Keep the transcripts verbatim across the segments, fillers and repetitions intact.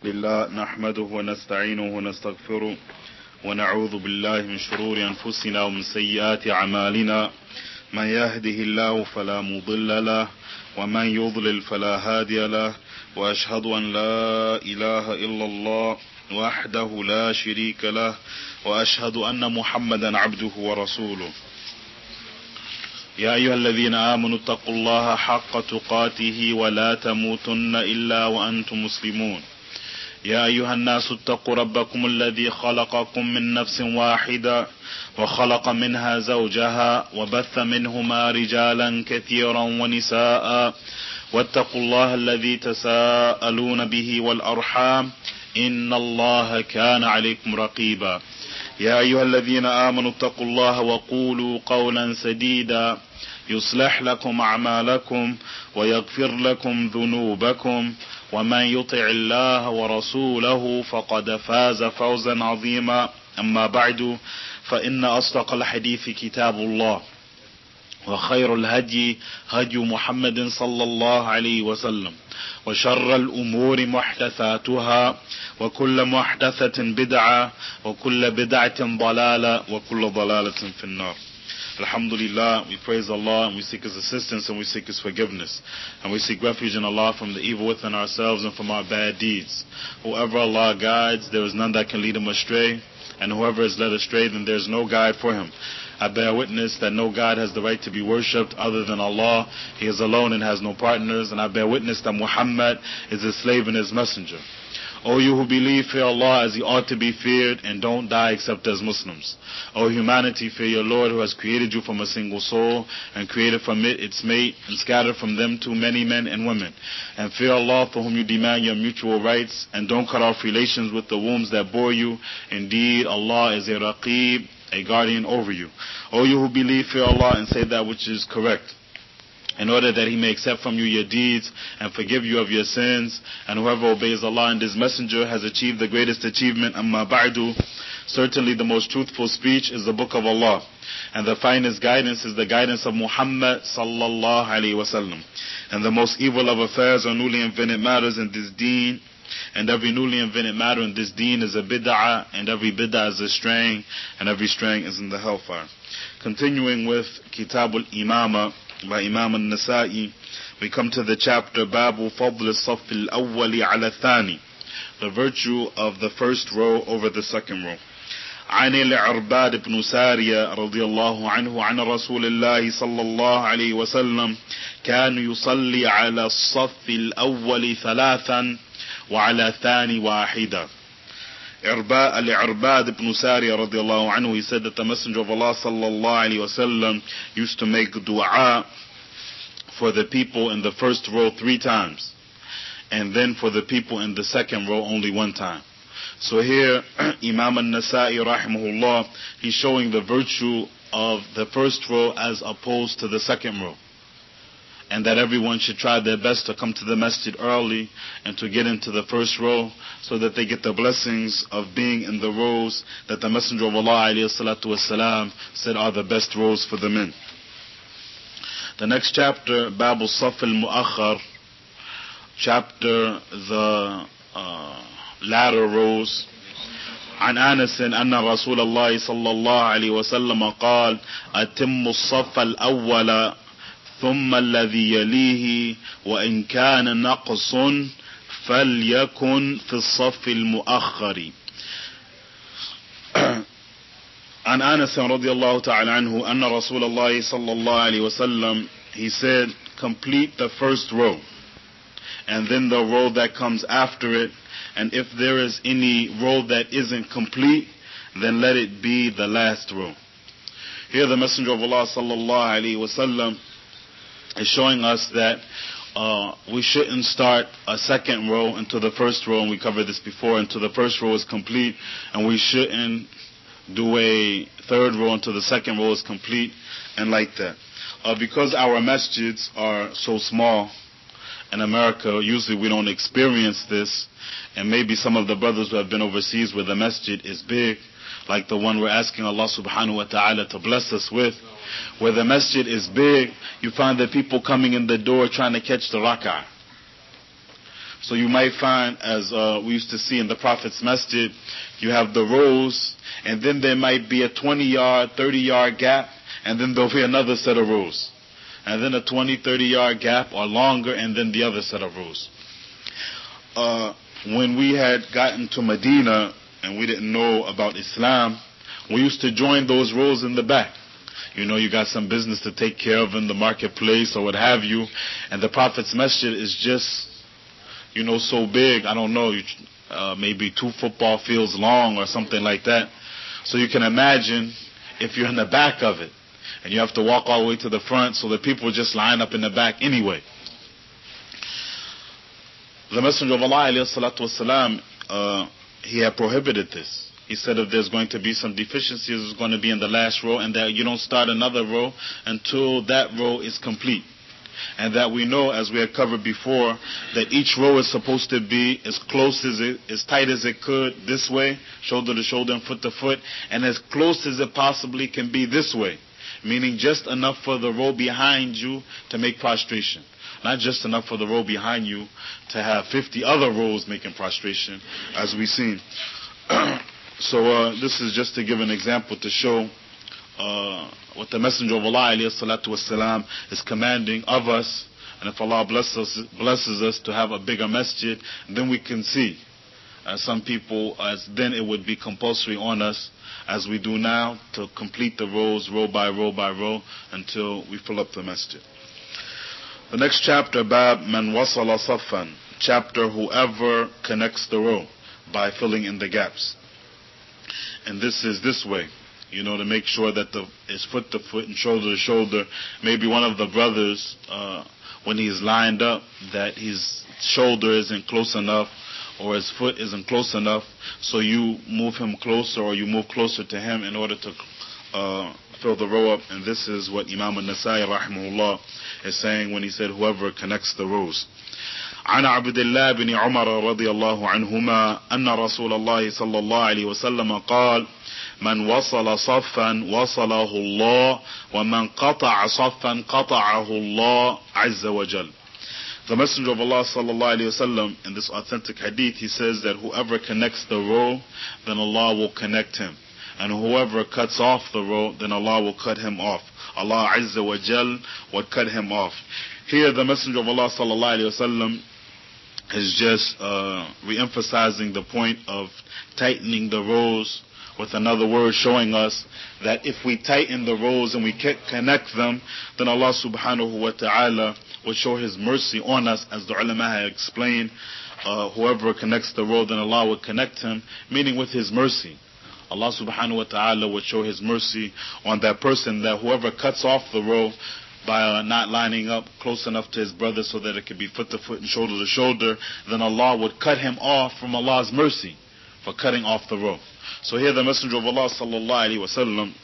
لله نحمده ونستعينه ونستغفره ونعوذ بالله من شرور أنفسنا ومن سيئات أعمالنا من يهده الله فلا مضل له ومن يضلل فلا هادي له وأشهد أن لا إله إلا الله وحده لا شريك له وأشهد أن محمدا عبده ورسوله. يا أيها الذين آمنوا اتقوا الله حق تقاته ولا تموتن إلا وأنتم مسلمون. يا أيها الناس اتقوا ربكم الذي خلقكم من نفس واحدة وخلق منها زوجها وبث منهما رجالا كثيرا ونساء واتقوا الله الذي تساءلون به والأرحام إن الله كان عليكم رقيبا. يا أيها الذين آمنوا اتقوا الله وقولوا قولا سديدا يصلح لكم أعمالكم ويغفر لكم ذنوبكم ومن يطع الله ورسوله فقد فاز فوزا عظيما. أما بعد فإن أصدق الحديث كتاب الله وخير الهدي هدي محمد صلى الله عليه وسلم وشر الأمور محدثاتها وكل محدثة بدعة وكل بدعة ضلالة وكل ضلالة في النار. Alhamdulillah, we praise Allah and we seek His assistance and we seek His forgiveness. And we seek refuge in Allah from the evil within ourselves and from our bad deeds. Whoever Allah guides, there is none that can lead him astray. And whoever is led astray, then there is no guide for him. I bear witness that no God has the right to be worshipped other than Allah. He is alone and has no partners. And I bear witness that Muhammad is His slave and His messenger. O you who believe, fear Allah as He ought to be feared, and don't die except as Muslims. O humanity, fear your Lord who has created you from a single soul, and created from it its mate, and scattered from them too many men and women. And fear Allah for whom you demand your mutual rights, and don't cut off relations with the wombs that bore you. Indeed, Allah is a Raqib, a guardian over you. O you who believe, fear Allah and say that which is correct, in order that He may accept from you your deeds and forgive you of your sins. And whoever obeys Allah and His messenger has achieved the greatest achievement. Amma ba'du, certainly the most truthful speech is the book of Allah, and the finest guidance is the guidance of Muhammad sallallahu alaihi wasallam. And the most evil of affairs are newly invented matters in this deen, and every newly invented matter in this deen is a bid'ah, and every bid'ah is a straying, and every straying is in the hellfire. Continuing with Kitab al-Imama by Imam al-Nasa'i, we come to the chapter Babu Fadl al-Saff al-Awwali ala thani, the virtue of the first row over the second row. عن العرباد بن سارية رضي الله عنه عن رسول الله صلى الله عليه وسلم كان يصلي على الصف الأول ثلاثا وعلى الثاني واحدا. Al-Irbad ibn Sariya radiallahu anhu, he said that the Messenger of Allah sallallahu alayhi wasallam used to make dua for the people in the first row three times, and then for the people in the second row only one time. So here Imam al-Nasa'i rahimahullah, he's showing the virtue of the first row as opposed to the second row, and that everyone should try their best to come to the masjid early and to get into the first row, so that they get the blessings of being in the rows that the Messenger of Allah alayhi salatu wasalam said are the best rows for the men. The next chapter, Babu Saf al-Mu'akhar, chapter the uh, latter rows. عن أنس أن رسول الله صلى الله عليه وسلم قال أتم الصف الأول ثم الذي يليه وإن كان نقص فليكن في الصف المؤخر. عن أنس رضي الله تعالى عنه أن رسول الله صلى الله عليه وسلم, he said, complete the first row and then the row that comes after it, and if there is any row that isn't complete, then let it be the last row. Here the Messenger of Allah sallallahu alaihi wasallam is showing us that uh, we shouldn't start a second row until the first row, and we covered this before, until the first row is complete, and we shouldn't do a third row until the second row is complete, and like that. Uh, because our masjids are so small in America, usually we don't experience this, and maybe some of the brothers who have been overseas where the masjid is big, like the one we're asking Allah subhanahu wa ta'ala to bless us with, where the masjid is big, you find that people coming in the door trying to catch the rak'ah. So you might find, as uh, we used to see in the Prophet's masjid, you have the rows, and then there might be a twenty yard, thirty yard gap, and then there'll be another set of rows. And then a twenty, thirty yard gap or longer, and then the other set of rows. Uh, when we had gotten to Medina and we didn't know about Islam, we used to join those rows in the back. You know, you got some business to take care of in the marketplace or what have you, and the Prophet's masjid is just, you know, so big, I don't know, uh, maybe two football fields long or something like that. So you can imagine if you're in the back of it, and you have to walk all the way to the front, so that people just line up in the back anyway. The Messenger of Allah, alayhi salatu wasalam, uh, he had prohibited this. He said if there's going to be some deficiencies, it's going to be in the last row, and that you don't start another row until that row is complete. And that we know, as we had covered before, that each row is supposed to be as close as it, as tight as it could this way, shoulder to shoulder and foot to foot, and as close as it possibly can be this way. Meaning just enough for the row behind you to make prostration. Not just enough for the row behind you to have fifty other rows making prostration, as we've seen. So uh, this is just to give an example to show uh, what the Messenger of Allah alayhi salatu wasalam is commanding of us. And if Allah blesses us, blesses us to have a bigger masjid, then we can see. As some people, as then it would be compulsory on us, as we do now, to complete the rows row by row by row until we fill up the masjid. The next chapter, Bab Man Wasala Saffan, chapter whoever connects the row by filling in the gaps. And this is this way, you know, to make sure that the is foot to foot and shoulder to shoulder. Maybe one of the brothers, uh, when he's lined up, that his shoulder isn't close enough, or his foot isn't close enough, so you move him closer, or you move closer to him in order to uh, fill the row up. And this is what Imam al-Nasai rahimahullah is saying when he said whoever connects the rows. عن عبد الله بن عمر رضي الله عنهما أن رسول الله صلى الله عليه وسلم قال من وصل صفا وصله الله ومن قطع صفا قطعه الله عز وجل. The Messenger of Allah sallallahu alaihi wasallam, in this authentic hadith, he says that whoever connects the row, then Allah will connect him. And whoever cuts off the row, then Allah will cut him off. Allah Azza wa Jal will cut him off. Here the Messenger of Allah sallallahu alaihi wasallam is just uh, re-emphasizing the point of tightening the rows, with another word showing us that if we tighten the rows and we connect them, then Allah subhanahu wa ta'ala will show His mercy on us, as the ulama have explained. Uh, whoever connects the row, then Allah will connect him, meaning with His mercy. Allah subhanahu wa ta'ala will show His mercy on that person, that whoever cuts off the row by uh, not lining up close enough to his brother so that it could be foot to foot and shoulder to shoulder, then Allah would cut him off from Allah's mercy for cutting off the row. So here the Messenger of Allah sallallahu alaihi wasallam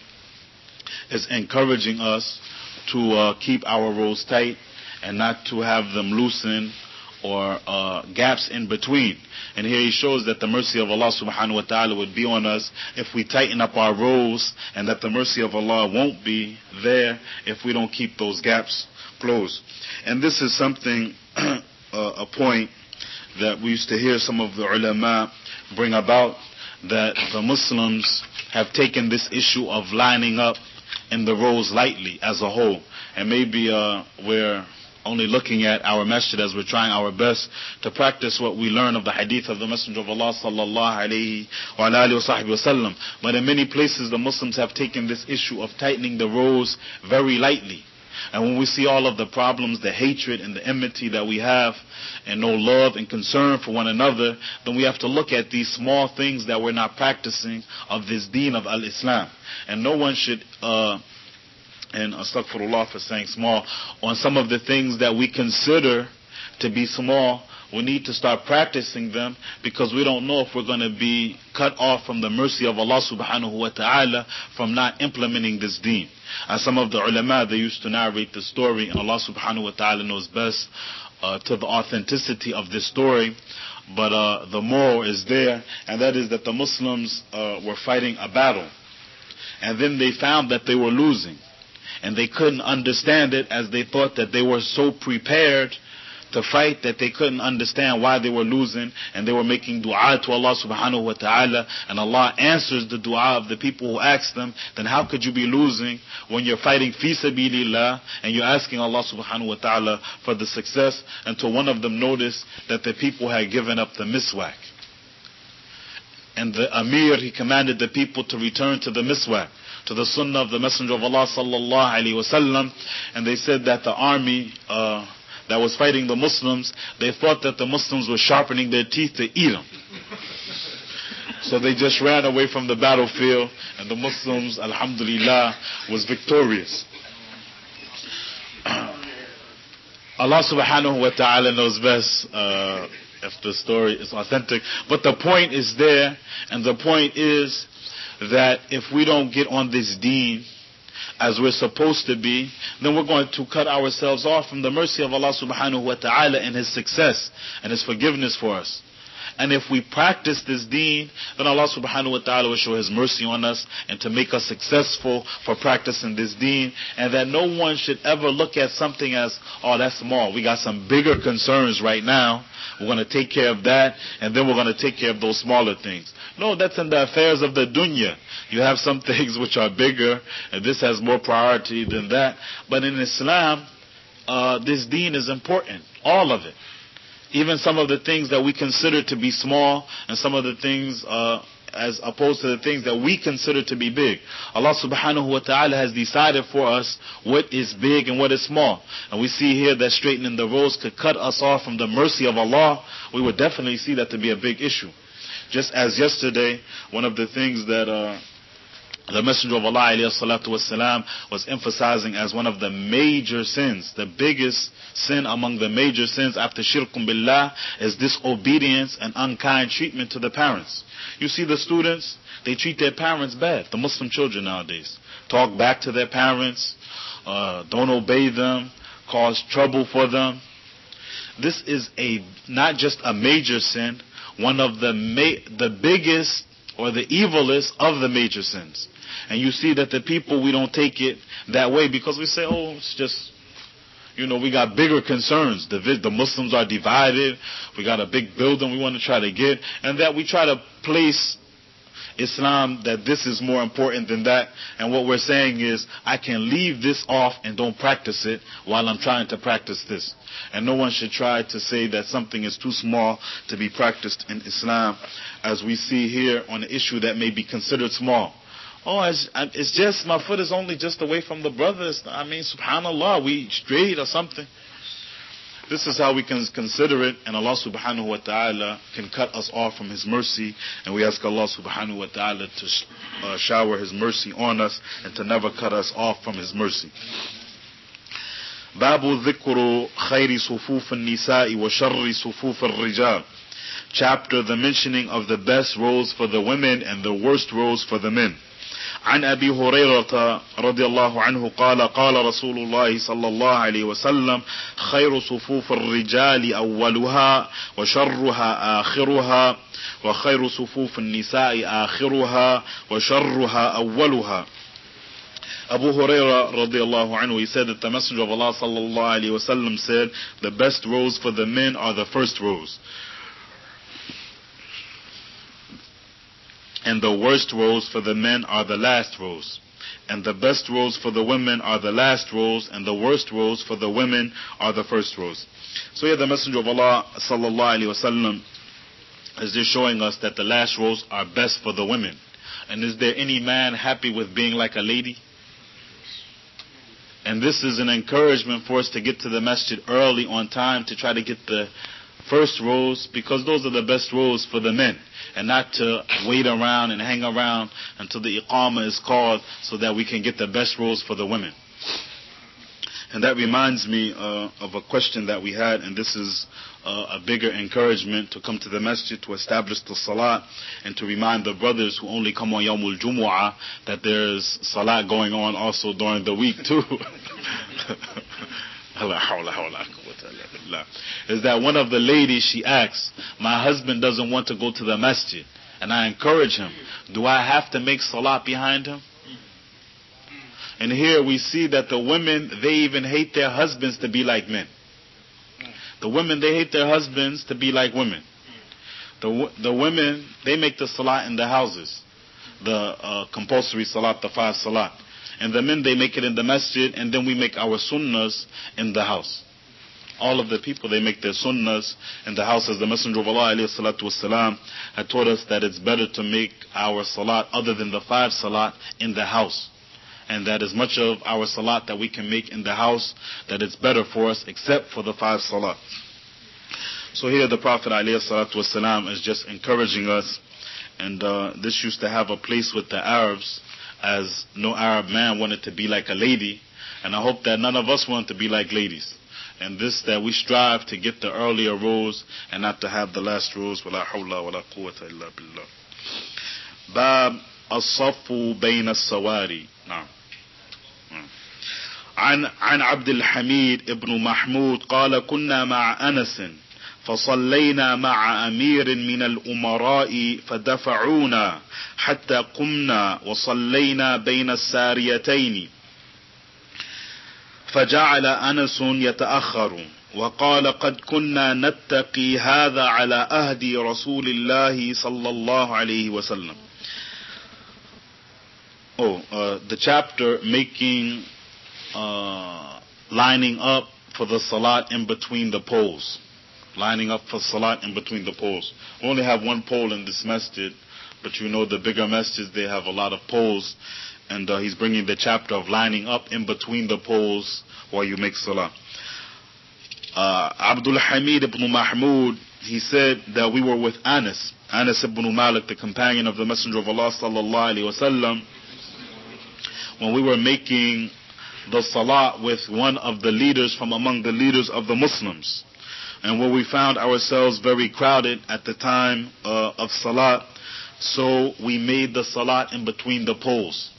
is encouraging us to uh, keep our rows tight and not to have them loosen or uh, gaps in between. And here he shows that the mercy of Allah subhanahu wa ta'ala would be on us if we tighten up our rows, and that the mercy of Allah won't be there if we don't keep those gaps closed. And this is something, uh, a point that we used to hear some of the ulama bring about, that the Muslims have taken this issue of lining up in the rows lightly as a whole. And maybe uh, we're only looking at our masjid as we're trying our best to practice what we learn of the hadith of the Messenger of Allah sallallahu alayhi wa alihi wa sahbihi wasallam. But in many places the Muslims have taken this issue of tightening the rows very lightly. And when we see all of the problems, the hatred and the enmity that we have, and no love and concern for one another, then we have to look at these small things that we're not practicing of this deen of al-Islam. And no one should uh and astaghfirullah for saying small, on some of the things that we consider to be small, we need to start practicing them, because we don't know if we're going to be cut off from the mercy of Allah subhanahu wa ta'ala from not implementing this deen. As some of the ulama, they used to narrate the story, and Allah subhanahu wa ta'ala knows best uh, to the authenticity of this story, but uh, the moral is there, and that is that the Muslims uh, were fighting a battle, and then they found that they were losing. And they couldn't understand it, as they thought that they were so prepared to fight that they couldn't understand why they were losing, and they were making dua to Allah subhanahu wa ta'ala, and Allah answers the dua of the people who ask them, then how could you be losing when you're fighting fi sabilillah and you're asking Allah subhanahu wa ta'ala for the success? Until one of them noticed that the people had given up the miswak. And the Amir, he commanded the people to return to the miswak, to the sunnah of the Messenger of Allah sallallahu alaihi wasallam. And they said that the army uh, that was fighting the Muslims, they thought that the Muslims were sharpening their teeth to eat them. So they just ran away from the battlefield, and the Muslims, alhamdulillah, was victorious. Allah subhanahu wa ta'ala knows best uh, if the story is authentic. But the point is there, and the point is that if we don't get on this deen as we're supposed to be, then we're going to cut ourselves off from the mercy of Allah subhanahu wa ta'ala and His success and His forgiveness for us. And if we practice this deen, then Allah subhanahu wa ta'ala will show His mercy on us and to make us successful for practicing this deen. And that no one should ever look at something as, oh, that's small. We got some bigger concerns right now. We're going to take care of that, and then we're going to take care of those smaller things. No, that's in the affairs of the dunya. You have some things which are bigger, and this has more priority than that. But in Islam, uh, this deen is important. All of it. Even some of the things that we consider to be small, and some of the things uh, as opposed to the things that we consider to be big. Allah subhanahu wa ta'ala has decided for us what is big and what is small. And we see here that straightening the roads could cut us off from the mercy of Allah. We would definitely see that to be a big issue. Just as yesterday, one of the things that uh, the Messenger of Allah alayhi salatu wasalam was emphasizing as one of the major sins, the biggest sin among the major sins after shirkun billah, is disobedience and unkind treatment to the parents. You see the students, they treat their parents bad. The Muslim children nowadays talk back to their parents, uh, don't obey them, cause trouble for them. This is a not just a major sin, one of the ma- the biggest or the evilest of the major sins. And you see that the people, we don't take it that way because we say, oh, it's just, you know, we got bigger concerns. The, the Muslims are divided. We got a big building we want to try to get. And that we try to place Islam, that this is more important than that. And what we're saying is, I can leave this off and don't practice it while I'm trying to practice this. And no one should try to say that something is too small to be practiced in Islam, as we see here on an issue that may be considered small. Oh, it's, it's just, my foot is only just away from the brothers. I mean, subhanallah, we straight or something. This is how we can consider it, and Allah subhanahu wa ta'ala can cut us off from His mercy, and we ask Allah subhanahu wa ta'ala to uh, shower His mercy on us and to never cut us off from His mercy. باب ذكر خير صفوف النساء وشر صفوف الرجال. Chapter, the mentioning of the best rows for the women and the worst rows for the men. عن أبي هريرة رضي الله عنه قال قال رسول الله صلى الله عليه وسلم خير صفوف الرجال أولها وشرها آخرها وخير صفوف النساء آخرها وشرها أولها. Abu Hurairah radiallahu anhu, he said that the Messenger of Allah sallallahu alayhi wa sallam said, the best rows for the men are the first rows, and the worst rows for the men are the last rows, and the best rows for the women are the last rows, and the worst rows for the women are the first rows. So here the Messenger of Allah sallallahu alayhi wa sallam is just showing us that the last rows are best for the women. And is there any man happy with being like a lady? And this is an encouragement for us to get to the masjid early on time to try to get the first rows, because those are the best rows for the men, and not to wait around and hang around until the iqamah is called so that we can get the best rows for the women. And that reminds me uh, of a question that we had, and this is uh, a bigger encouragement to come to the masjid to establish the salat, and to remind the brothers who only come on Yawmul Jumu'ah that there's salat going on also during the week too. Is that one of the ladies, she asks, my husband doesn't want to go to the masjid, and I encourage him. Do I have to make salat behind him? And here we see that the women, they even hate their husbands to be like men. The women, they hate their husbands to be like women. The the women, they make the salat in the houses, the uh, compulsory salat, the five salat. And the men, they make it in the masjid, and then we make our sunnahs in the house. All of the people, they make their sunnahs in the house, as the Messenger of Allah alayhi salatu wasalam had taught us that it's better to make our salat other than the five salat in the house. And that as much of our salat that we can make in the house, that it's better for us except for the five salat. So here the Prophet alayhi salatu wasalam is just encouraging us, and uh, this used to have a place with the Arabs, as no Arab man wanted to be like a lady, and I hope that none of us want to be like ladies. And this, that we strive to get the earlier rows and not to have the last rows. وَلَا حَوْلَ وَلَا قُوَّةَ إِلَّا بِاللَّهِ. باب الصف بين السواري. نعم. عن عن عبد الحميد ابن محمود قال كنا مع أنس فصلينا مع أمير من الأمراء فدفعونا حتى قمنا وصلينا بين الساريتين فجعل أنس يتأخر وقال قد كنا نتقي هذا على عهد رسول الله صلى الله عليه وسلم. Oh, uh, the chapter making uh, lining up for the salat in between the poles. Lining up for salat in between the poles. We only have one pole in this masjid, but you know the bigger masjids, they have a lot of poles. And uh, he's bringing the chapter of lining up in between the poles while you make salah. Uh, Abdul Hamid ibn Mahmud, he said that we were with Anas. Anas ibn Malik, the companion of the Messenger of Allah sallallahu alaihi wasallam, when we were making the salah with one of the leaders from among the leaders of the Muslims. And where we found ourselves very crowded at the time uh, of salat, so we made the salat in between the poles.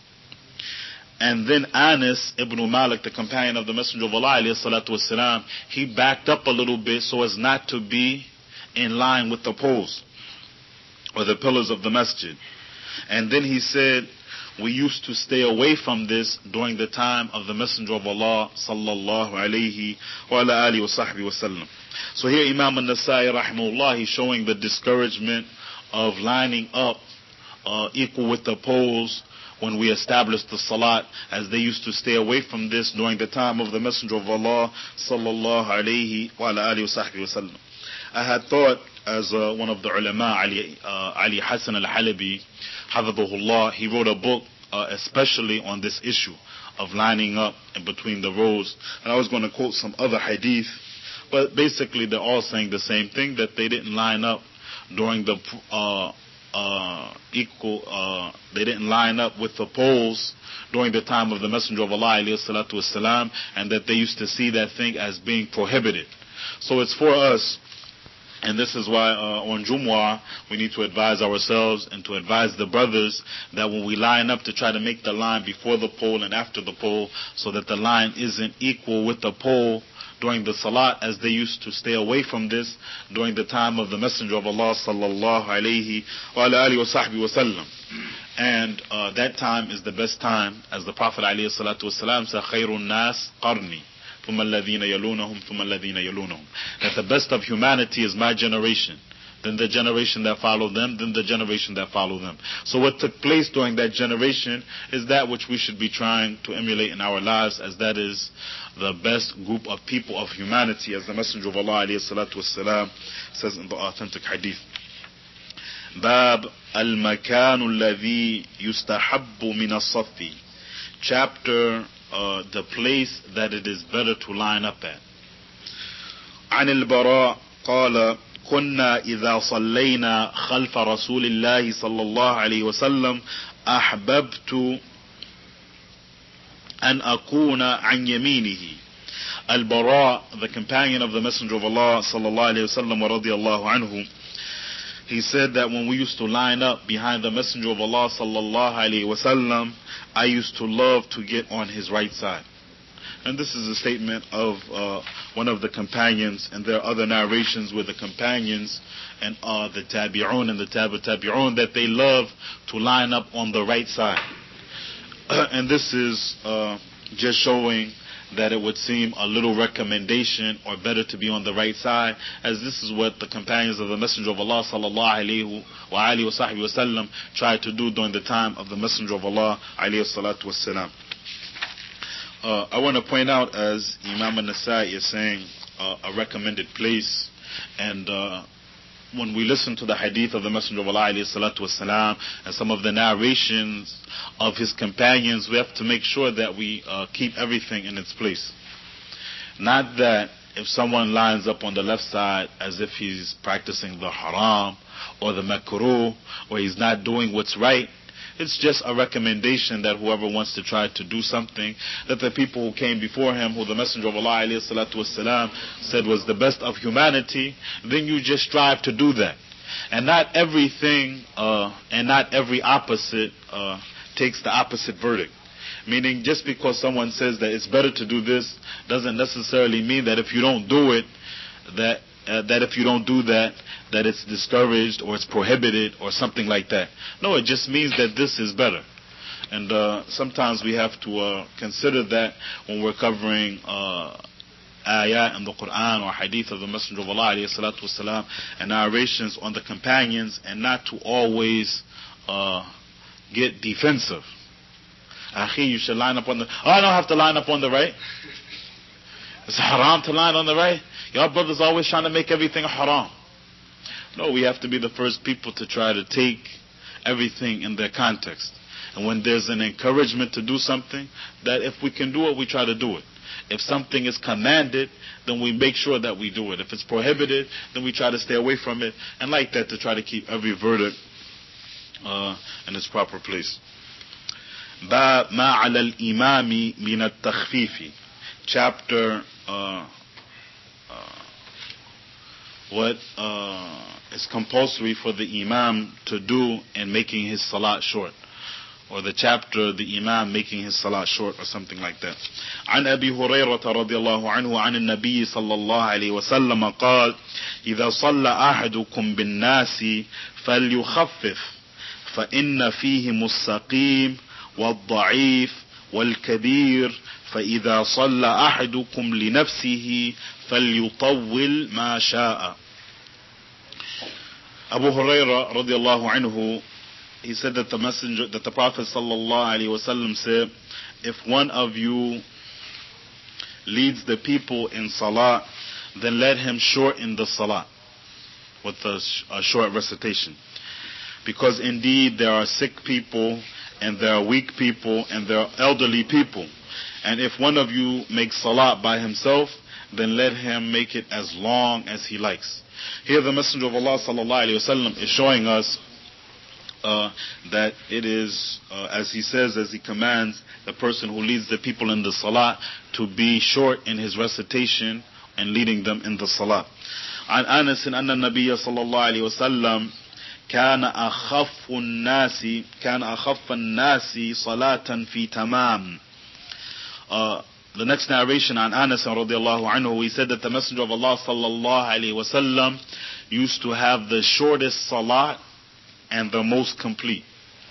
And then Anas ibn Malik, the companion of the Messenger of Allah alayhi salatu wasalam, he backed up a little bit so as not to be in line with the poles or the pillars of the masjid. And then he said, we used to stay away from this during the time of the Messenger of Allah sallallahu alayhi wa ala alihi wa sahbihi wasallam. So here Imam al-Nasai rahimahullah, he's showing the discouragement of lining up uh, equal with the poles when we established the salat, as they used to stay away from this during the time of the Messenger of Allah sallallahu alayhi wa ala alihi wa sahbihi wasallam. I had thought, as uh, one of the ulama, Ali, uh, Ali Hassan al-Halabi, Hafidhahullah, he wrote a book uh, especially on this issue of lining up in between the rows. And I was going to quote some other hadith, but basically they're all saying the same thing, that they didn't line up during the uh, uh, equal, uh, they didn't line up with the poles during the time of the Messenger of Allah alayhi salatu wasalam, and that they used to see that thing as being prohibited. So it's for us. And this is why uh, on Jumu'ah we need to advise ourselves and to advise the brothers that when we line up to try to make the line before the pole and after the pole, so that the line isn't equal with the pole during the salat, as they used to stay away from this during the time of the Messenger of Allah sallallahu alayhi wa alihi wa sahbihi wa sallam. And uh, that time is the best time, as the Prophet alayhi salatu wasalam said, khairun nas qarni. ثم الذين يلونهم ثم الذين يلونهم. That the best of humanity is my generation, then the generation that followed them, then the generation that followed them. So what took place during that generation is that which we should be trying to emulate in our lives, as that is the best group of people of humanity, as the Messenger of Allah alayhi salatu wasalam says in the authentic hadith. Bab al-makan alladhi yustahabbu min as-saffi. Chapter Uh, the place that it is better to line up at. عن البراء قال كنا إذا صلينا خلف رسول الله صلى الله عليه وسلم أحببت أن أكون عن يمينه. Al-Bara, the companion of the Messenger of Allah صلى الله عليه وسلم ورضي الله عنه, he said that when we used to line up behind the Messenger of Allah sallallahu alaihi wasallam, I used to love to get on his right side. And this is a statement of uh, one of the companions, and there are other narrations where the companions and uh, the tabi'un and the tabi' tabi'un, that they love to line up on the right side. And this is uh, just showing that it would seem a little recommendation or better to be on the right side, as this is what the companions of the Messenger of Allah sallallahu alayhi wa alihi wa sahbihi wa sallam tried to do during the time of the Messenger of Allah alayhi salatu wassalam. Uh, I want to point out, as Imam An-Nasai is saying, uh, a recommended place, and uh, when we listen to the hadith of the Messenger of Allah alayhi salatu wasalam and some of the narrations of his companions, we have to make sure that we uh, keep everything in its place. Not that if someone lines up on the left side as if he's practicing the haram or the makruh, or he's not doing what's right. It's just a recommendation that whoever wants to try to do something that the people who came before him, who the Messenger of Allah alayhi salatu wasalam said was the best of humanity, then you just strive to do that. And not everything uh, and not every opposite uh, takes the opposite verdict. Meaning, just because someone says that it's better to do this doesn't necessarily mean that if you don't do it, that Uh, that if you don't do that, that it's discouraged or it's prohibited or something like that. No, it just means that this is better. And uh, sometimes we have to uh, consider that when we're covering uh, ayat in the Quran or hadith of the Messenger of Allah alayhi salatu wasalam and narrations on the companions, and not to always uh, get defensive. Akhi, you should line up on the... Oh, I don't have to line up on the right. It's haram to line on the right. Y'all brothers always trying to make everything haram. No, we have to be the first people to try to take everything in their context. And when there's an encouragement to do something, that if we can do it, we try to do it. If something is commanded, then we make sure that we do it. If it's prohibited, then we try to stay away from it. And like that, to try to keep every verdict uh, in its proper place. باب ما على الإمام من التخفيف. Chapter uh, uh, what uh, is compulsory for the imam to do in making his salat short, or the chapter the imam making his salat short, or something like that. عن أبي هريرة رضي الله عنه عن النبي صلى الله عليه وسلم قال إذا صلى أحدكم بالناس فليخفف فإن فيهم السقيم والضعيف والكبير فإذا صلى أحدكم لنفسه فليطول ما شاء. Abu Hurairah radiallahu anhu, he said that the messenger, that the Prophet sallallahu alaihi wasallam said, if one of you leads the people in salah, then let him shorten the salah with a, a short recitation. Because indeed there are sick people, and there are weak people, and there are elderly people. And if one of you makes salat by himself, then let him make it as long as he likes. Here the Messenger of Allah sallallahu alaihi wasallam is showing us uh, that it is, uh, as he says, as he commands the person who leads the people in the salat to be short in his recitation and leading them in the salat. عن أنس أن النبي صلى الله عليه وسلم كان أخف الناس كان أخف الناس صلاة في تمام. Uh, the next narration on Anas radiallahu anhu, he said that the Messenger of Allah sallallahu alayhi wa sallam used to have the shortest salat and the most complete.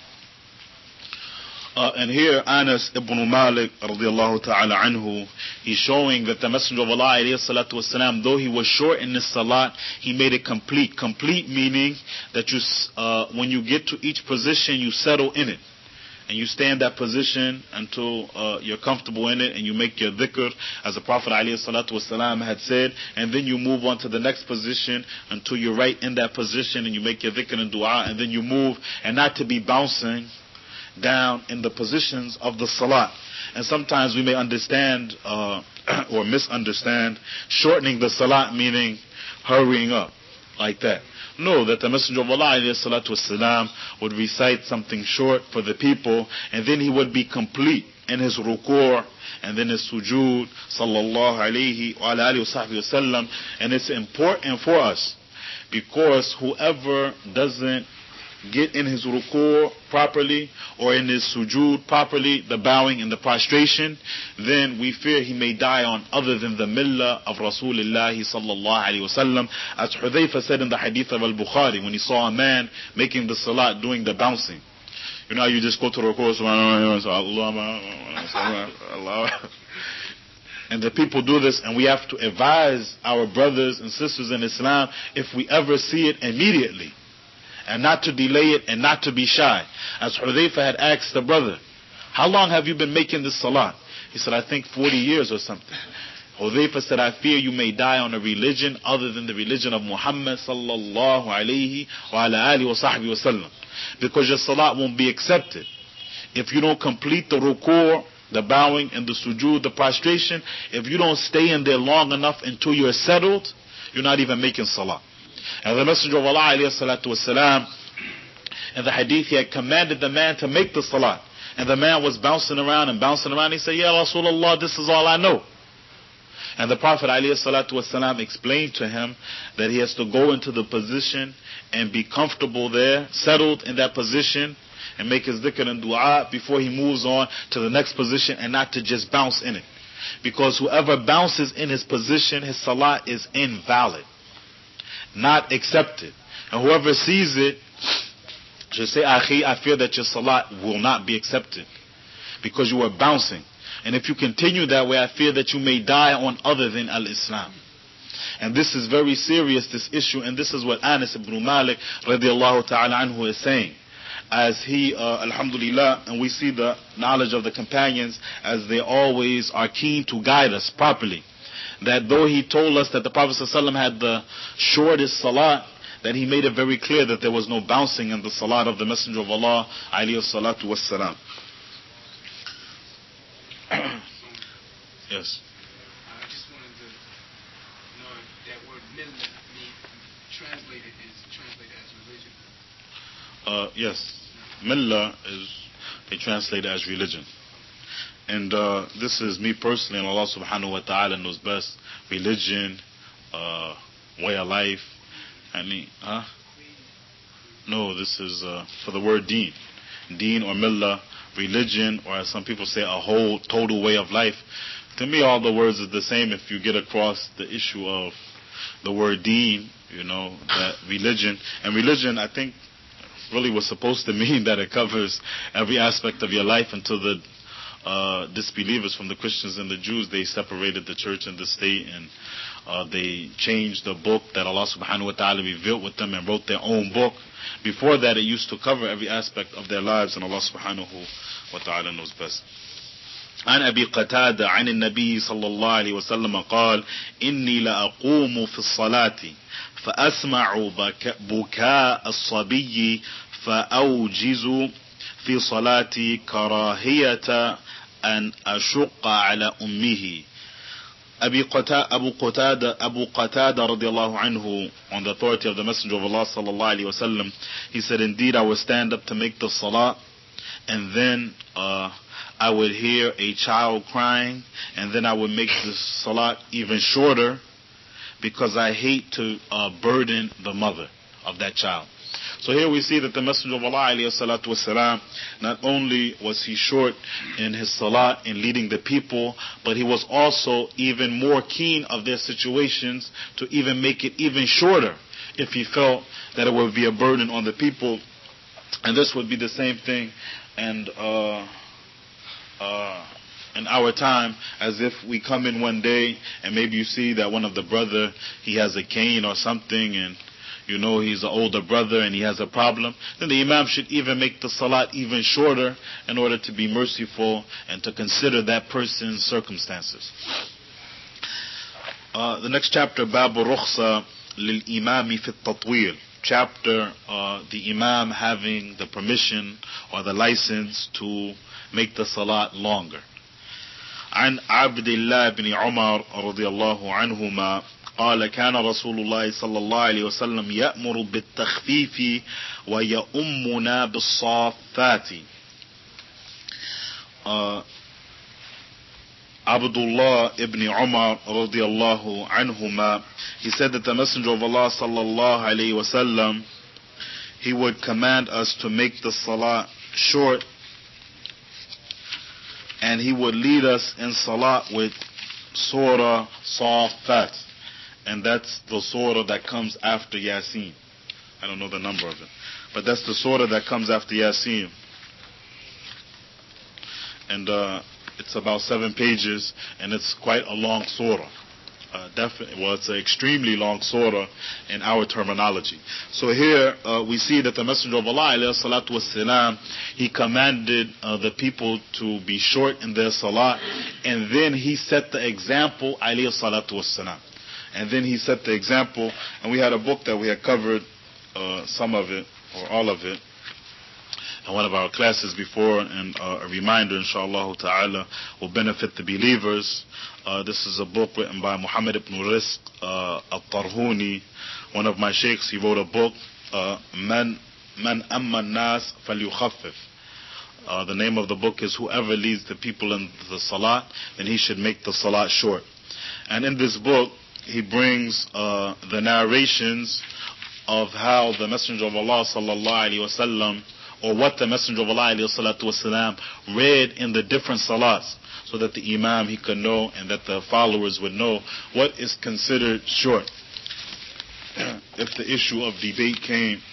Uh, and here Anas ibn Malik radiallahu ta'ala anhu, he's showing that the Messenger of Allah alayhi salatu wasalam, though he was short in his salat, he made it complete. Complete meaning that you, uh, when you get to each position, you settle in it. And you stay in that position until uh, you're comfortable in it, and you make your dhikr, as the Prophet ﷺ had said, and then you move on to the next position until you're right in that position, and you make your dhikr and dua, and then you move, and not to be bouncing down in the positions of the salat. And sometimes we may understand uh, or misunderstand shortening the salat meaning hurrying up like that. No, that the Messenger of Allah والسلام, would recite something short for the people, and then he would be complete in his ruku' and then his sujood, sallallahu alayhi wa alihi wa sallam. And it's important for us, because whoever doesn't get in his ruku' properly or in his sujood properly, the bowing and the prostration, then we fear he may die on other than the millah of Rasulullah sallallahu alaihi wasallam. As Hudhayfa said in the hadith of Al-Bukhari, when he saw a man making the salat doing the bouncing. You know, you just go to ruku', And the people do this, and we have to advise our brothers and sisters in Islam if we ever see it immediately, and not to delay it and not to be shy. As Hudhayfah had asked the brother, how long have you been making this salat? He said, I think forty years or something. Hudhayfah said, I fear you may die on a religion other than the religion of Muhammad sallallahu alayhi wa ala alihi wa sahbihi wa sallam, because your salat won't be accepted. If you don't complete the ruku', the bowing, and the sujood, the prostration, if you don't stay in there long enough until you're settled, you're not even making salah. And the Messenger of Allah alayhi salatu wasalam, in the hadith, he had commanded the man to make the salah. And the man was bouncing around and bouncing around. He said, Ya Rasulullah, this is all I know. And the Prophet alayhi salatu wasalam explained to him that he has to go into the position and be comfortable there, settled in that position, and make his dhikr and dua before he moves on to the next position, and not to just bounce in it. Because whoever bounces in his position, his salah is invalid, not accepted. And whoever sees it should say, Akhi, I fear that your salah will not be accepted because you are bouncing. And if you continue that way, I fear that you may die on other than al-Islam. And this is very serious, this issue, and this is what Anas ibn Malik radiallahu ta'ala anhu is saying. As he, uh, alhamdulillah, and we see the knowledge of the companions as they always are keen to guide us properly. That though he told us that the Prophet ﷺ had the shortest salat, that he made it very clear that there was no bouncing in the salat of the Messenger of Allah alayhi salatu wassalam. Yes. I just wanted to know if that word millah means translated is translated as religion. Uh, yes. Millah is they translate as religion. And uh, this is me personally, and Allah subhanahu wa ta'ala knows best. Religion, uh, way of life. I mean, huh? No, this is uh, for the word deen. Deen or millah, religion, or as some people say, a whole total way of life. To me, all the words are the same if you get across the issue of the word deen, you know, that religion. And religion, I think, really was supposed to mean that it covers every aspect of your life until the uh, disbelievers from the Christians and the Jews, they separated the church and the state, and uh, they changed the book that Allah subhanahu wa ta'ala revealed with them and wrote their own book. Before that, it used to cover every aspect of their lives, and Allah subhanahu wa ta'ala knows best. عن أبي قتادة عن النبي صلى الله عليه وسلم قال إني لأقوم في الصلاة فأسمع بكاء الصبي فأوجز في صلاتي كراهية أن أشق على أمه. Abu Qatada, Abu Qatada radiallahu anhu, on the authority of the Messenger of Allah sallallahu alaihi wasallam, he said, indeed I would stand up to make the salah, and then uh, I would hear a child crying, and then I would make the salat even shorter, because I hate to uh, burden the mother of that child. So here we see that the Messenger of Allah alayhi salatu wasalam, not only was he short in his salat in leading the people, but he was also even more keen of their situations to even make it even shorter if he felt that it would be a burden on the people. And this would be the same thing and uh, uh, in our time, as if we come in one day and maybe you see that one of the brother, he has a cane or something, and you know he's an older brother and he has a problem, then the Imam should even make the salat even shorter in order to be merciful and to consider that person's circumstances. Uh, the next chapter, Babu Rukhsa lil Imami fi Tatwil. Chapter, uh, the Imam having the permission or the license to make the salat longer. عن عبد الله بن عمر رضي الله عنهما قال كان رسول الله صلى الله عليه وسلم يأمر بالتخفيف ويؤمنا بالصافات. uh, Abdullah ibn Umar radiallahu anhuma, he said that the Messenger of Allah sallallahu alayhi wasallam, he would command us to make the salah short, and he would lead us in salah with Surah Safat, and that's the surah that comes after Yasin. I don't know the number of it, but that's the surah that comes after Yasin. And uh, It's about seven pages, and it's quite a long surah. Uh, definitely, well, it's an extremely long surah in our terminology. So here uh, we see that the Messenger of Allah, alayhi salatu wassalam, he commanded uh, the people to be short in their salah, and then he set the example, alayhi salatu wassalam. And then he set the example, and we had a book that we had covered uh, some of it, or all of it, in one of our classes before, and uh, a reminder, inshallah ta'ala, will benefit the believers. Uh, this is a book written by Muhammad ibn Rizq uh, al-Tarhuni, one of my sheikhs. He wrote a book, uh, Man Man Amma Nas Falyukhaffif. Uh, the name of the book is Whoever Leads the People in the Salat, then he should make the Salat short. And in this book, he brings uh, the narrations of how the Messenger of Allah sallallahu alaihi wasallam, or what the Messenger of Allah alayhi salatu wasalam read in the different salats, so that the imam, he could know, and that the followers would know what is considered short. If the issue of debate came,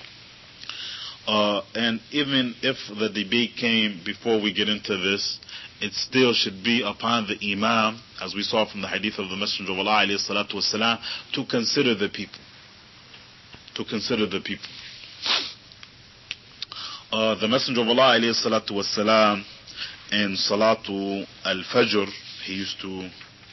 uh, and even if the debate came before we get into this, it still should be upon the imam, as we saw from the hadith of the Messenger of Allah alayhi salatu wasalam, to consider the people. To consider the people. Uh, the Messenger of Allah alayhi salatu wassalam, in Salatu al-Fajr, he used to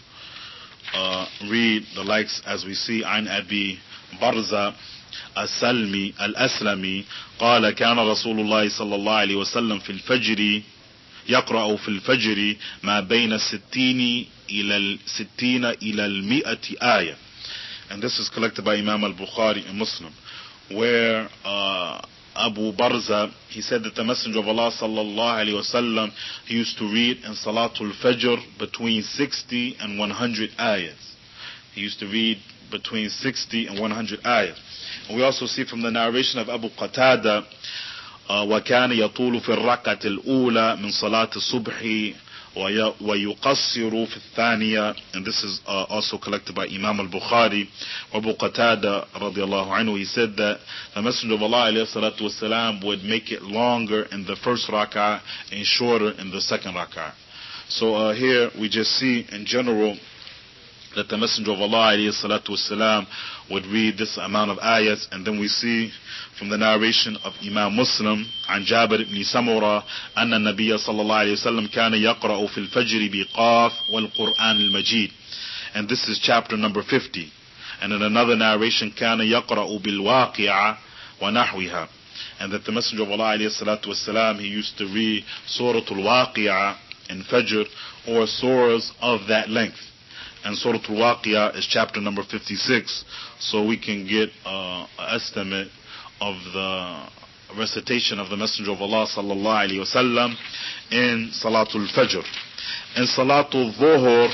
uh, read the likes, as we see, عن أبي برزة السلمي الأسلمي قال كان رسول الله صلى الله عليه وسلم في الفجر يقرأ في الفجر ما بين الستين إلى الستين إلى المئة آية. And this is collected by Imam al-Bukhari and Muslim, where uh, Abu Barza, he said that the Messenger of Allah sallallahu alaihi wasallam, he used to read in Salatul Fajr between sixty and one hundred ayahs. He used to read between sixty and one hundred ayahs. And we also see from the narration of Abu Qatada, وَكَانَ يَطُولُ فِي الرَّكَّةِ الْأُولَى مِنْ صَلَاةِ الصُّبْحِ وَيُقَصِّرُ فِي الثَّانِيَةِ. And this is uh, also collected by Imam al-Bukhari. Abu Qatada radiallahu anhu, he said that the Messenger of Allah alayhi salatu wasalam would make it longer in the first rak'ah and shorter in the second rak'ah. So uh, here we just see in general that the Messenger of Allah alayhi salatu wasalam would read this amount of ayats, and then we see from the narration of Imam Muslim عن جابر بن سمرة أن النبي صلى الله عليه وسلم كان يقرأ في الفجر بقاف والقرآن المجيد. And this is chapter number fifty. And in another narration كان يقرأ بالواقعة ونحوها. And that the Messenger of Allah alayhi salatu wasalam, he used to read Surah Al-Waqi'ah in Fajr, or surahs of that length. And Surah Al-Waqi'ah is chapter number fifty-six, so we can get uh, an estimate of the recitation of the Messenger of Allah sallallahu alaihi wasallam in Salatul Fajr. In Salatul Dhuhr,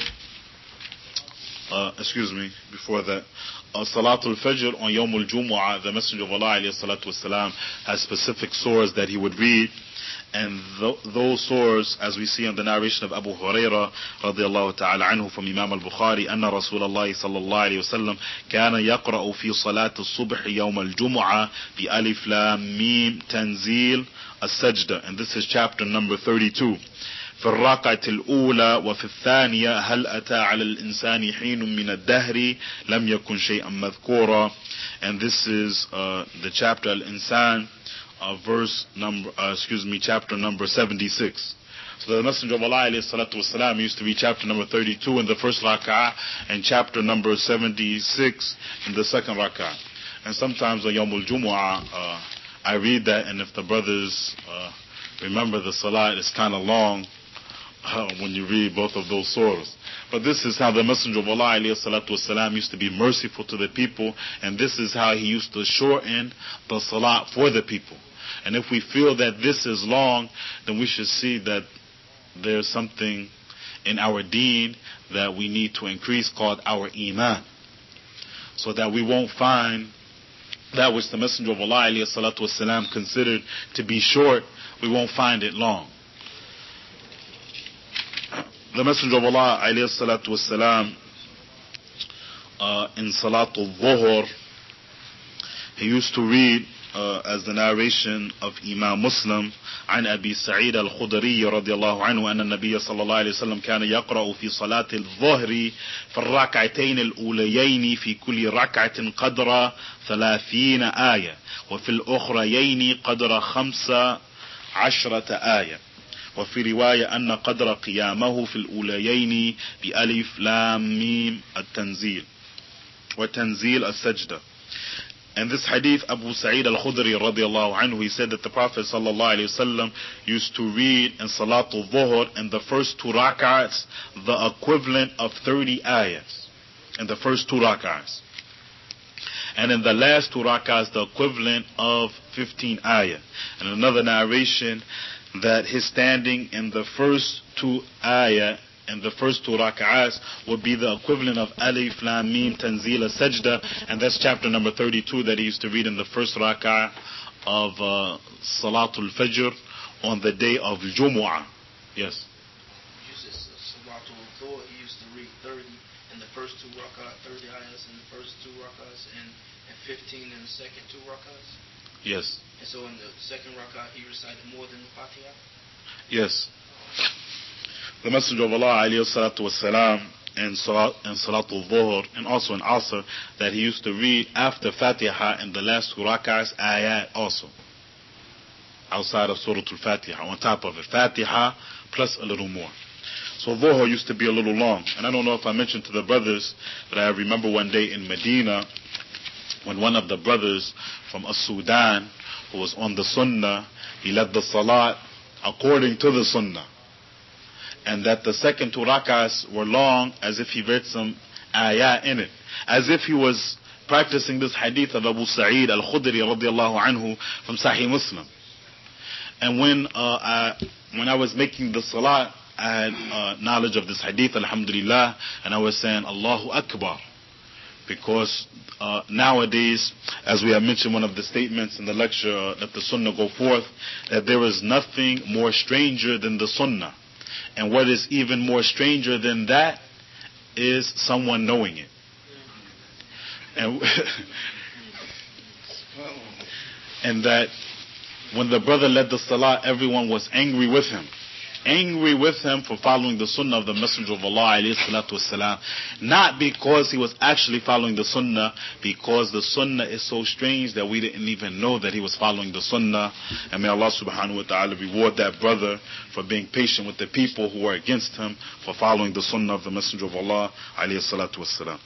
uh, excuse me, before that, uh, Salatul Fajr on Yawmul Jumu'ah, the Messenger of Allah alayhi salatu wasalam has specific surahs that he would read. And th- those surahs, as we see in the narration of Abu Huraira radiallahu ta'ala anhu from Imam al-Bukhari, أن رسول الله صلى الله عليه وسلم كان يقرأ في صلاة الصبح يوم الجمعة بألف لام ميم تنزيل السجدة. And this is chapter number thirty-two. في الركعة الأولى وفي الثانية هل أتى على الإنسان حين من الدهر لم يكن شيئا مذكورا. And this is uh, the chapter Al-Insan, Uh, verse number, uh, excuse me, chapter number seventy-six. So the Messenger of Allah alayhi salatu wasalam used to read chapter number thirty-two in the first rak'ah and chapter number seventy-six in the second rak'ah. And sometimes on Yawmul Jumu'ah, uh, I read that, and if the brothers uh, remember, the salat is kind of long uh, when you read both of those surahs. But this is how the Messenger of Allah alayhi salatu wasalam used to be merciful to the people, and this is how he used to shorten the salat for the people. And if we feel that this is long, then we should see that there's something in our deen that we need to increase, called our iman, so that we won't find that which the Messenger of Allah alayhi salatu wasalam considered to be short, we won't find it long. The Messenger of Allah alayhi salatu wasalam, uh, in Salatul Dhuhr, he used to read uh, as the narration of Imam Muslim عن أبي سعيد الخدري رضي الله عنه أن النبي صلى الله عليه وسلم كان يقرأ في صلاة الظهر في الركعتين الأوليين في كل ركعة قدر ثلاثين آية وفي الأخريين قدر خمس عشرة آية وفي رواية أن قدر قيامه في الأوليين بألف لام ميم التنزيل وتنزيل السجدة. In this hadith, Abu Sa'id al-Khudri radiallahu anhu, he said that the Prophet sallallahu alayhi wasallam used to read in Salatul Dhuhr in the first two rak'ahs the equivalent of thirty ayahs. In the first two rak'ahs. And in the last two rak'ahs the equivalent of fifteen ayah. And another narration that his standing in the first two ayah and the first two rak'ahs would be the equivalent of Alif Lam Mim Tanzil Sajda, and that's chapter number thirty-two that he used to read in the first rak'ah of uh, Salatul Fajr on the day of Jumu'ah. Yes. Salatul Dhuhr, he used to read thirty in the first two rak'ahs, thirty ayahs in the first two rak'ahs, and, and fifteen in the second two rak'ahs. Yes. And so in the second rak'ah he recited more than the Fatiha? Yes. The Messenger of Allah alayhi salatu wasalam in Salat, in Salatul Dhuhr and also in Asr that he used to read after Fatiha in the last two rak'ahs ayat also. Outside of Surah Al-Fatiha. On top of it. Fatiha plus a little more. So Dhuhr used to be a little long. And I don't know if I mentioned to the brothers that I remember one day in Medina when one of the brothers from As-Sudan who was on the Sunnah, he led the Salat according to the Sunnah. And that the second two rak'ahs were long as if he read some ayah in it. As if he was practicing this hadith of Abu Sa'id al-Khudri radiallahu anhu from Sahih Muslim. And when uh, I, when I was making the salat, I had uh, knowledge of this hadith, alhamdulillah, and I was saying Allahu Akbar. Because uh, nowadays, as we have mentioned one of the statements in the lecture, uh, that the sunnah go forth, that there is nothing more stranger than the sunnah. And what is even more stranger than that is someone knowing it. And, and that when the brother led the salah, everyone was angry with him. Angry with him for following the sunnah of the Messenger of Allah alayhi salatu wasalam. Not because he was actually following the sunnah, because the sunnah is so strange that we didn't even know that he was following the sunnah. And may Allah subhanahu wa ta'ala reward that brother for being patient with the people who are against him for following the sunnah of the Messenger of Allah alayhi salatu wasalam.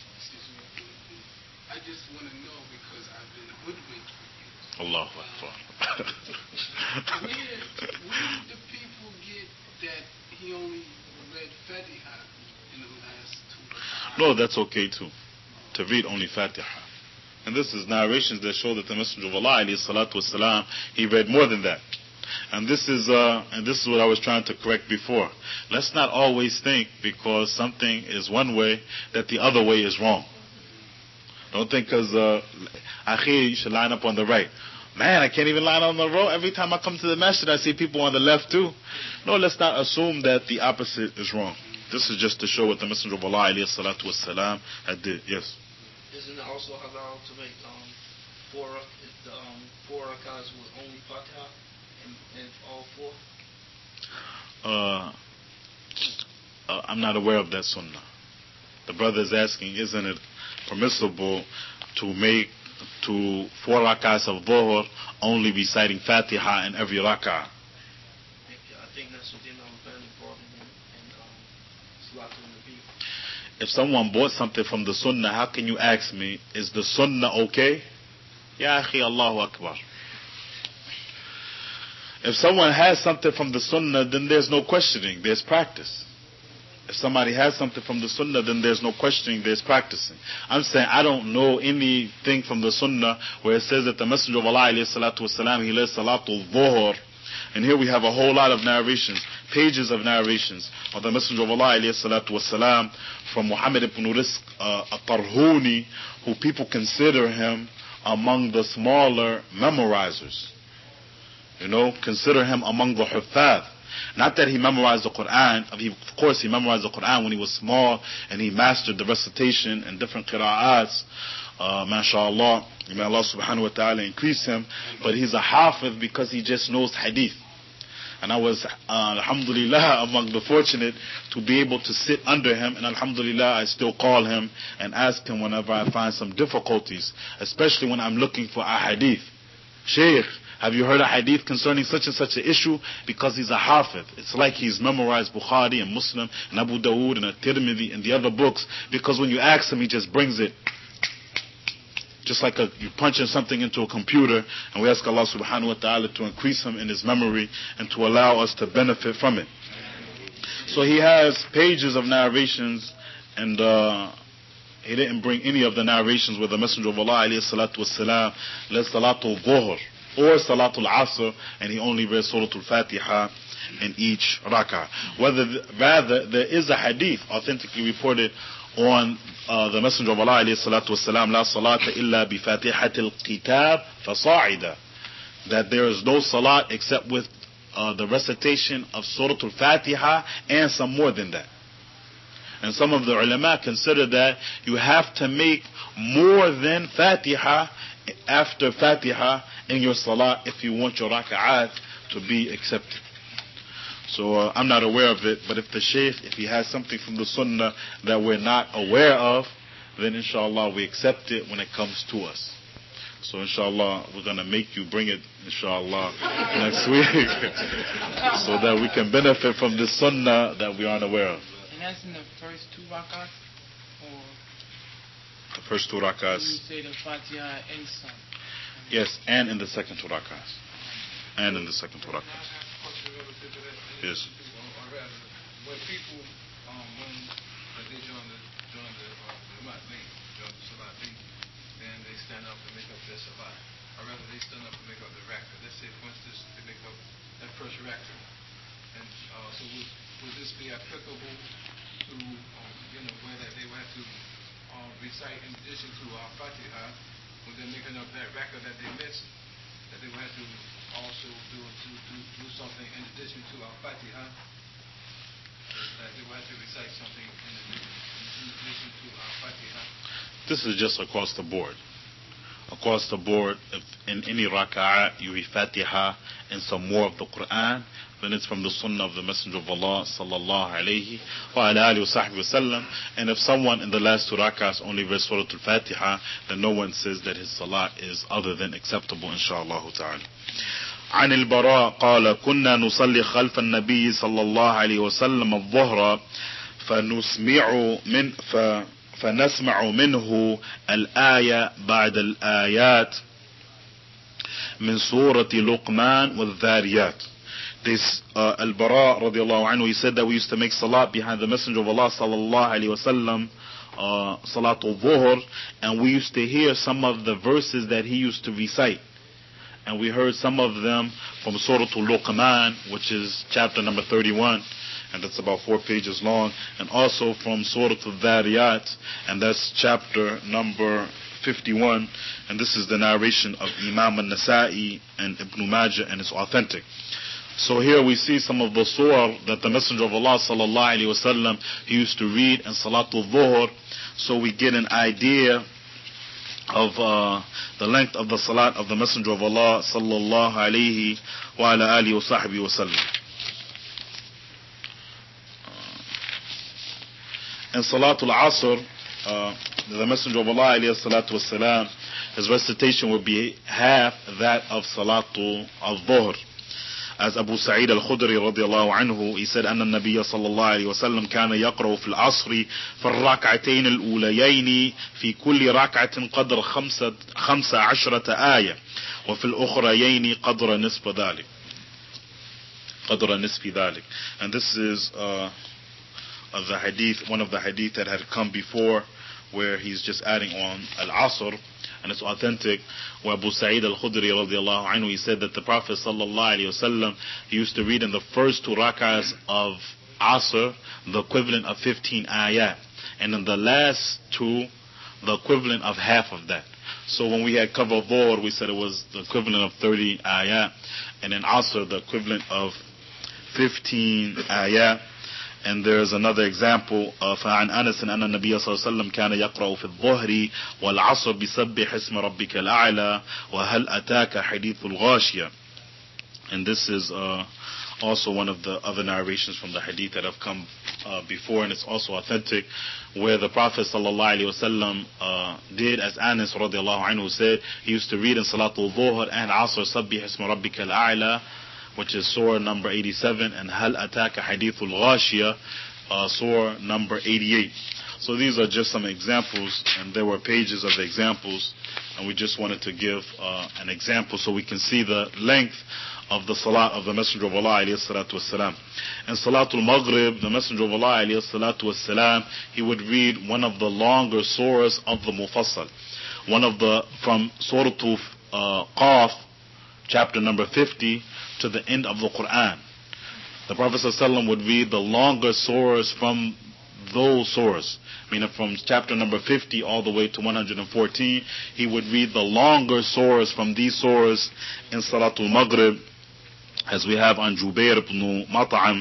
I just want to know because I've been hoodwinked with you. Allahu Akbar. Where, where did the people get that he only read Fatiha in the last two? No, that's okay too. To read only Fatiha. And this is narrations that show that the Messenger of Allah alayhi salatu wasalam, he read more than that. And this is uh, and this is what I was trying to correct before. Let's not always think because something is one way that the other way is wrong. Don't think because uh, akhir you should line up on the right. Man, I can't even line on the road. Every time I come to the masjid, I see people on the left too. No, let's not assume that the opposite is wrong. This is just to show what the Messenger of Allah alayhi salatu wasalam had did. Yes. Isn't it also halal to make um, four if the um, four rak'ahs with only Fatiha and, and all four? Uh, uh, I'm not aware of that sunnah. The brother is asking, isn't it permissible to make to four rak'ahs of dhuhr only reciting Fatiha in every rak'ah? I think that's what Imam Albani brought in and um, Salatul Nabi. If someone bought something from the sunnah, how can you ask me, is the sunnah okay? Ya akhi, Allahu Akbar. If someone has something from the sunnah, then there's no questioning, there's practice. If somebody has something from the sunnah, then there's no questioning, there's practicing. I'm saying I don't know anything from the sunnah where it says that the Messenger of Allah alayhi salatu wasalam, he led Salatul Dhuhr. And here we have a whole lot of narrations, pages of narrations of the Messenger of Allah alayhi salatu wasalam from Muhammad ibn Rizq uh, al-Tarhuni, who people consider him among the smaller memorizers. You know, consider him among the Huffaz. Not that he memorized the Quran. He, of course, he memorized the Quran when he was small and he mastered the recitation and different qira'ats. uh, mashallah, may Allah subhanahu wa ta'ala increase him, but he's a hafiz because he just knows hadith. And I was, uh, alhamdulillah, among the fortunate to be able to sit under him. And alhamdulillah, I still call him and ask him whenever I find some difficulties, especially when I'm looking for a hadith. Shaykh, have you heard a hadith concerning such and such an issue? Because he's a hafiz. It's like he's memorized Bukhari and Muslim and Abu Dawood and At-Tirmidhi and the other books. Because when you ask him, he just brings it. Just like a, you're punching something into a computer, and we ask Allah subhanahu wa ta'ala to increase him in his memory and to allow us to benefit from it. So he has pages of narrations, and uh, he didn't bring any of the narrations where the Messenger of Allah alayhi salatu wasalam led Salatul Dhuhr or Salatul Asr, and he only read Surah Al-Fatiha in each rak'ah. Whether rather there is a hadith authentically reported on uh, the Messenger of Allah alayhi salatu wasalam, La salata illa bi fatihatil kitab fasa'ida, that there is no salat except with uh, the recitation of Surah Al-Fatiha and some more than that. And some of the ulama consider that you have to make more than Fatiha after Fatiha in your salat if you want your raka'at to be accepted. So uh, I'm not aware of it, but if the shaykh, if he has something from the sunnah that we're not aware of, then inshallah we accept it when it comes to us. So inshallah we're going to make you bring it inshallah next week so that we can benefit from this sunnah that we aren't aware of. And that's in the first two rak'ahs? Or The first two rak'ahs? you say the Fatiha and some? Yes, and in the second two rak'ahs. And in the second two rak'ahs. Yes. When people, um, when they join the join the Salat late, join the Salat late, then they stand up and make up their Salat. Or rather, they stand up and make up the rak'ah. Let's say, for instance, they make up that first rak'ah. And uh, so would, would this be applicable to, um, you know, where that they would have to um, recite in addition to our Fatiha, when they're making up that rak'ah that they missed, that they would have to also do, do, do, do something in addition to our Fatiha, that they would have to recite something in addition, in addition to our Fatiha. This is just across the board. Across the board, if in any raka'ah you read Fatiha and some more of the Quran, then it's from the sunnah of the Messenger of Allah sallallahu alayhi wa ala alihi wa sahbihi wa sallam. And if someone in the last two rak'ahs only read Surah Al-Fatiha, then no one says that his salat is other than acceptable, inshallah ta'ala. عن البراء قال كنا نصلي خلف النبي صلى الله عليه وسلم الظهر فنسمع من ف فنسمع منه الآية بعد الآيات من سورة لقمان والذاريات. This uh, Al-Bara radiallahu anhu, he said that we used to make salat behind the Messenger of Allah sallallahu alayhi wa sallam, uh, Salatul Dhuhr, and we used to hear some of the verses that he used to recite. And we heard some of them from Surah Al-Luqman, which is chapter number thirty-one, and that's about four pages long, and also from Surah Al-Dhariyat, and that's chapter number fifty-one, and this is the narration of Imam al-Nasa'i and Ibn Majah, and it's authentic. So here we see some of the surah that the Messenger of Allah sallallahu alaihi wasallam he used to read in Salatul Dhuhr, so we get an idea of uh, the length of the salat of the Messenger of Allah sallallahu alaihi wa ala alihi wa sahbihi wa sallam. In Salatul Asr, uh, the Messenger of Allah alayhi salatu wa salam, his recitation would be half that of Salatul al-Dhuhr. As Abu Sa'id al-Khudri radiallahu anhu, he said, أن النبي صلى الله عليه وسلم كان يقرأ في العصر في الركعتين الأوليين في كل ركعة قدر خمسة, خمسة عشرة آية وفي الأخريين قدر نصف ذلك قدر نصف ذلك. And this is uh, of the hadith, one of the hadith that had come before, where he's just adding on al-Asr, and it's authentic, where Abu Sa'id al-Khudri radiallahu anhu, he said that the Prophet sallallahu alayhi wasallam, he used to read in the first two rak'ahs of Asr the equivalent of fifteen ayat, and in the last two the equivalent of half of that. So when we had covered Dhuhr, we said it was the equivalent of thirty ayat, and in Asr the equivalent of fifteen ayat. And there's another example of عن أنس أن النبي صلى الله عليه وسلم كان يقرأ في الظهر والعصر بسبح اسم ربك الأعلى وهل أتاك حديث الغاشية. And this is uh, also one of the other narrations from the hadith that have come uh, before, and it's also authentic, where the Prophet sallallahu alaihi wasallam uh, did as Anas radiallahu anhu said. He used to read in Salatul Dhuhr and Asr Sabbih Isma Rabbika Al-A'la, which is surah number eighty-seven, and Hal Ataka Hadithul Ghashiyah, uh, surah number eighty-eight. So these are just some examples, and there were pages of examples, and we just wanted to give uh, an example so we can see the length of the salat of the Messenger of Allah alayhi salatu wassalam. In Salatul Maghrib, the Messenger of Allah alayhi salatu wassalam, he would read one of the longer surahs of the Mufassal. One of the, from Surah uh, Qaf, chapter number fifty, to the end of the Quran. The Prophet ﷺ would read the longer surahs from those surahs. Meaning from chapter number fifty all the way to one hundred fourteen, he would read the longer surahs from these surahs in Salatul Maghrib, as we have on Jubair ibn Mat'am.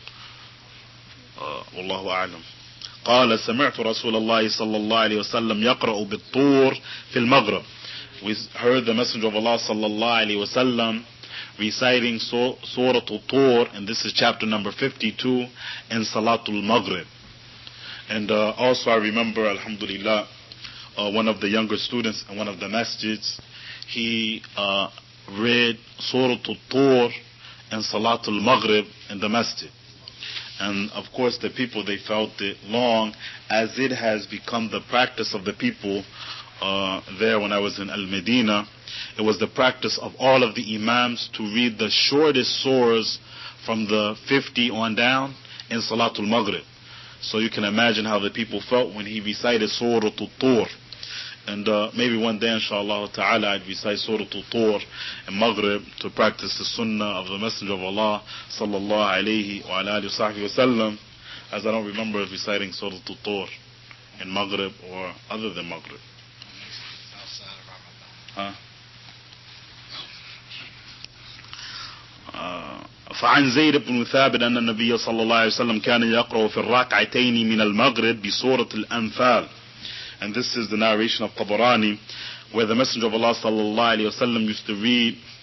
Wallahu a'lam. قال سمعت رسول الله صلى الله عليه وسلم يقرأ بالطور في المغرب. We heard the Messenger of Allah صلى الله عليه وسلم reciting Surah Al-Tur, and this is chapter number fifty-two in Salatul Maghrib. And uh, also I remember, alhamdulillah, uh, one of the younger students in one of the masjids, he uh, read Surah Al-Tur in Salatul Maghrib in the masjid. And of course the people, they felt it long, as it has become the practice of the people uh, there when I was in Al-Medina. It was the practice of all of the imams to read the shortest surahs from the fifty on down in Salatul Maghrib. So you can imagine how the people felt when he recited Surah Al-Tur. And uh, maybe one day, inshallah ta'ala, I'd recite Surah Al-Tur in Maghrib to practice the sunnah of the Messenger of Allah sallallahu alayhi wa alihi wa sahbihi wa sallam, as I don't remember reciting Surah Al-Tur in Maghrib or other than Maghrib. Huh? فعن زيد بن ثابت أن النبي صلى الله عليه وسلم كان يقرأ في الركعتين من المغرب بسورة الأنفال. And this is the narration of Tabarani, where the Messenger of Allah sallallahu alaihi wasallam used to read